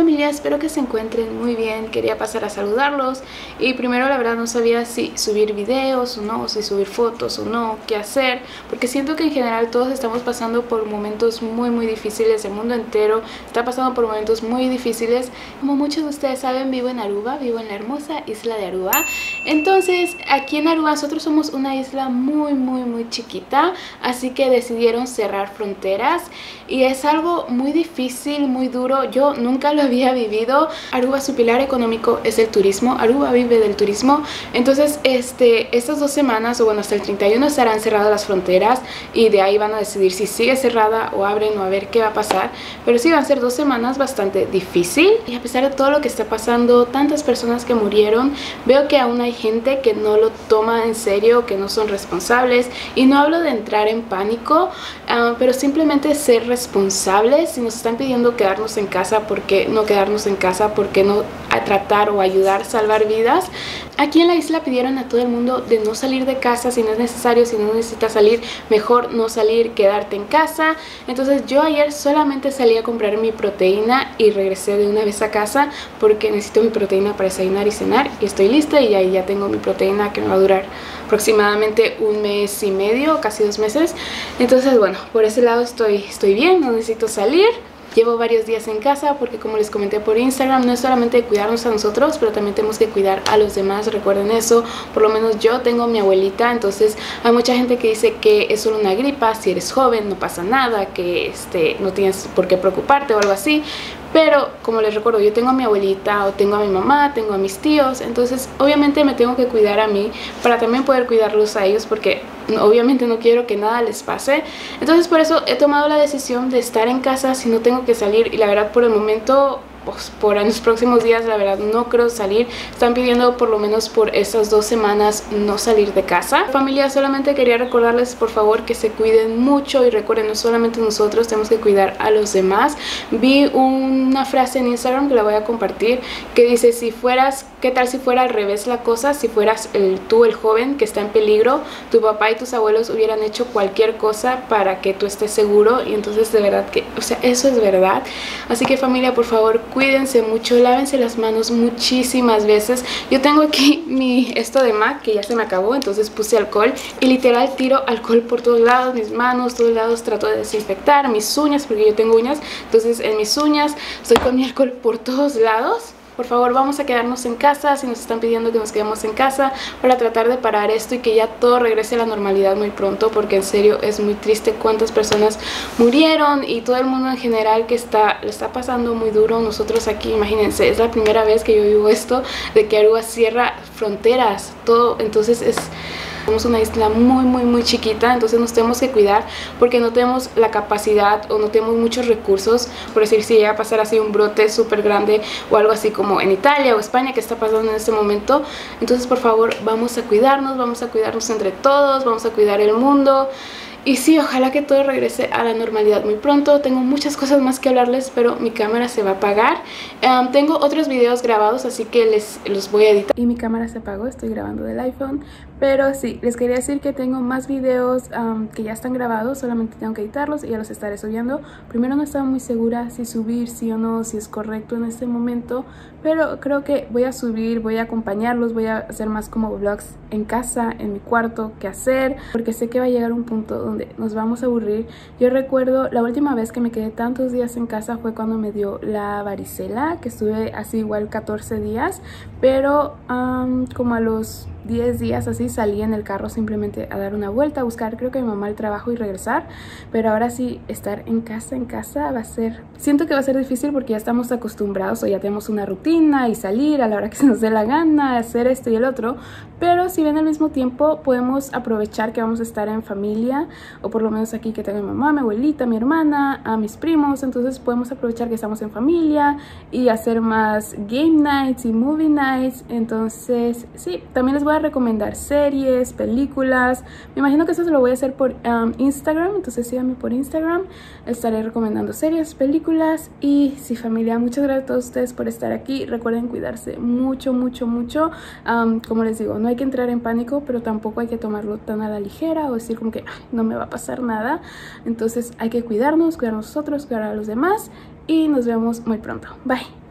familia, espero que se encuentren muy bien. Quería pasar a saludarlos y primero la verdad no sabía si subir videos o no, si subir fotos o no, qué hacer, porque siento que en general todos estamos pasando por momentos muy difíciles. El mundo entero está pasando por momentos muy difíciles. Como muchos de ustedes saben, vivo en Aruba, vivo en la hermosa isla de Aruba. Entonces aquí en Aruba nosotros somos una isla muy chiquita, así que decidieron cerrar fronteras y es algo muy difícil, muy duro. Yo nunca lo había vivido. Aruba, su pilar económico es el turismo. Aruba vive del turismo. Entonces estas 2 semanas, o bueno, hasta el 31 estarán cerradas las fronteras y de ahí van a decidir si sigue cerrada o abren o a ver qué va a pasar. Pero sí van a ser 2 semanas bastante difícil y a pesar de todo lo que está pasando, tantas personas que murieron, veo que aún hay gente que no lo toma en serio, que no son responsables. Y no hablo de entrar en pánico, pero simplemente ser responsables. Si nos están pidiendo quedarnos en casa, ¿por qué no quedarnos en casa? ¿Por qué no a tratar o ayudar a salvar vidas? Aquí en la isla pidieron a todo el mundo de no salir de casa si no es necesario. Si no necesitas salir, mejor no salir, quedarte en casa. Entonces yo ayer solamente salí a comprar mi proteína y regresé de una vez a casa porque necesito mi proteína para desayunar y cenar, y estoy lista y ahí ya tengo mi proteína que me va a durar aproximadamente 1 mes y medio, casi 2 meses. Entonces bueno, por ese lado estoy bien, no necesito salir. Llevo varios días en casa porque, como les comenté por Instagram, no es solamente de cuidarnos a nosotros, pero también tenemos que cuidar a los demás. Recuerden eso. Por lo menos yo tengo a mi abuelita, entonces hay mucha gente que dice que es solo una gripa, si eres joven no pasa nada, que no tienes por qué preocuparte o algo así. Pero como les recuerdo, yo tengo a mi abuelita o tengo a mi mamá, tengo a mis tíos, entonces obviamente me tengo que cuidar a mí para también poder cuidarlos a ellos, porque obviamente no quiero que nada les pase. Entonces por eso he tomado la decisión de estar en casa si no tengo que salir, y la verdad por el momento, pues por los próximos días la verdad no creo salir. Están pidiendo por lo menos por estas 2 semanas no salir de casa. Familia, solamente quería recordarles por favor que se cuiden mucho y recuerden, no solamente nosotros, tenemos que cuidar a los demás. Vi una frase en Instagram que la voy a compartir que dice: ¿qué tal si fuera al revés la cosa? Si fueras tú el joven que está en peligro, tu papá y tus abuelos hubieran hecho cualquier cosa para que tú estés seguro. Y entonces de verdad que, o sea, eso es verdad. Así que familia, por favor, cuídense mucho, lávense las manos muchísimas veces. Yo tengo aquí esto de MAC que ya se me acabó, entonces puse alcohol y literal tiro alcohol por todos lados, mis manos, todos lados. Trato de desinfectar mis uñas porque yo tengo uñas, entonces en mis uñas estoy con mi alcohol por todos lados. Por favor, vamos a quedarnos en casa si nos están pidiendo que nos quedemos en casa, para tratar de parar esto y que ya todo regrese a la normalidad muy pronto, porque en serio es muy triste cuántas personas murieron y todo el mundo en general que le está pasando muy duro. Nosotros aquí, imagínense, es la primera vez que yo vivo esto, de que Aruba cierra fronteras, todo. Entonces somos una isla muy chiquita, entonces nos tenemos que cuidar porque no tenemos la capacidad o no tenemos muchos recursos. Por decir, si llega a pasar así un brote súper grande o algo así como en Italia o España que está pasando en este momento, entonces por favor vamos a cuidarnos entre todos, vamos a cuidar el mundo. Y sí, ojalá que todo regrese a la normalidad muy pronto. Tengo muchas cosas más que hablarles, pero mi cámara se va a apagar. Tengo otros videos grabados, así que los voy a editar. Y mi cámara se apagó, estoy grabando del iPhone. Pero sí, les quería decir que tengo más videos que ya están grabados, solamente tengo que editarlos y ya los estaré subiendo. Primero no estaba muy segura si subir, sí o no, si es correcto en este momento, pero creo que voy a subir, voy a acompañarlos, voy a hacer más como vlogs en casa, en mi cuarto, qué hacer, porque sé que va a llegar un punto donde nos vamos a aburrir. Yo recuerdo la última vez que me quedé tantos días en casa fue cuando me dio la varicela, que estuve así igual 14 días, pero como a los 10 días así salí en el carro simplemente a dar una vuelta, a buscar creo que a mi mamá el trabajo y regresar. Pero ahora sí, estar en casa va a ser, siento que va a ser difícil porque ya estamos acostumbrados o ya tenemos una rutina y salir a la hora que se nos dé la gana, hacer esto y el otro. Pero si bien al mismo tiempo podemos aprovechar que vamos a estar en familia, o por lo menos aquí que tengo a mi mamá, mi abuelita, mi hermana, a mis primos, entonces podemos aprovechar que estamos en familia y hacer más game nights y movie nights. Entonces sí, también les voy a recomendar series, películas. Me imagino que eso se lo voy a hacer por Instagram, entonces síganme por Instagram. Estaré recomendando series, películas. Y sí, familia, muchas gracias a todos ustedes por estar aquí. Recuerden cuidarse mucho. Como les digo, no hay que entrar en pánico, pero tampoco hay que tomarlo tan a la ligera o decir como que no me va a pasar nada. Entonces hay que cuidar a nosotros, cuidar a los demás, y nos vemos muy pronto. Bye.